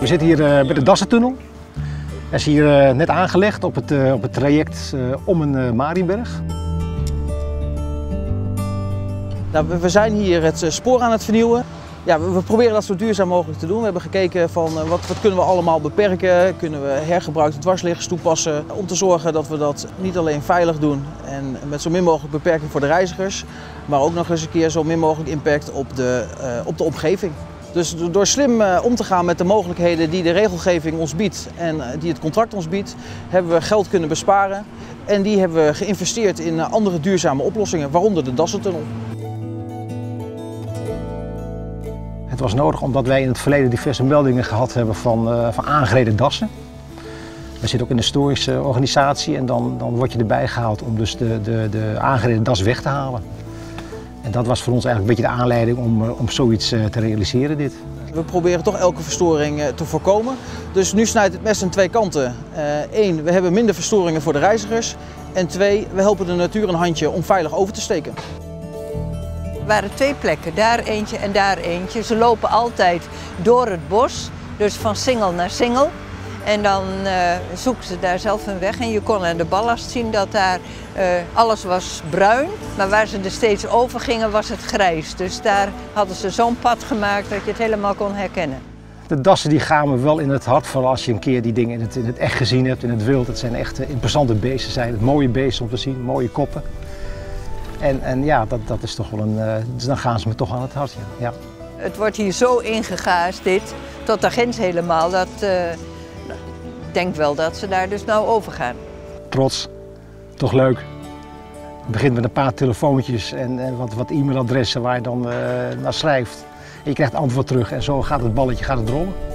We zitten hier bij de Dassentunnel. Hij is hier net aangelegd op het traject om een Marienberg. Nou, we zijn hier het spoor aan het vernieuwen. Ja, we proberen dat zo duurzaam mogelijk te doen. We hebben gekeken van wat kunnen we allemaal beperken. Kunnen we hergebruikte dwarsliggers toepassen om te zorgen dat we dat niet alleen veilig doen en met zo min mogelijk beperking voor de reizigers, maar ook nog eens een keer zo min mogelijk impact op de omgeving. Dus door slim om te gaan met de mogelijkheden die de regelgeving ons biedt en die het contract ons biedt, hebben we geld kunnen besparen. En die hebben we geïnvesteerd in andere duurzame oplossingen, waaronder de Dassentunnel. Het was nodig omdat wij in het verleden diverse meldingen gehad hebben van aangereden dassen. We zitten ook in de historische organisatie en dan word je erbij gehaald om dus de aangereden das weg te halen. En dat was voor ons eigenlijk een beetje de aanleiding om zoiets te realiseren dit. We proberen toch elke verstoring te voorkomen. Dus nu snijdt het mes aan twee kanten. Eén, we hebben minder verstoringen voor de reizigers. En twee, we helpen de natuur een handje om veilig over te steken. Er waren twee plekken, daar eentje en daar eentje. Ze lopen altijd door het bos, dus van singel naar singel. En dan zoeken ze daar zelf een weg en je kon aan de ballast zien dat daar alles was bruin. Maar waar ze er steeds over gingen was het grijs. Dus daar hadden ze zo'n pad gemaakt dat je het helemaal kon herkennen. De dassen die gaan me wel in het hart van als je een keer die dingen in het echt gezien hebt, in het wild. Het zijn echt imposante beesten, zijn het mooie beesten om te zien, mooie koppen. En ja, dat is toch wel dus dan gaan ze me toch aan het hart. Ja. Het wordt hier zo ingegaasd dit, tot de grens helemaal, dat ik denk wel dat ze daar dus nou over gaan. Trots, toch leuk. Het begint met een paar telefoontjes en wat e-mailadressen waar je dan naar schrijft. En je krijgt antwoord terug en zo gaat het balletje rollen.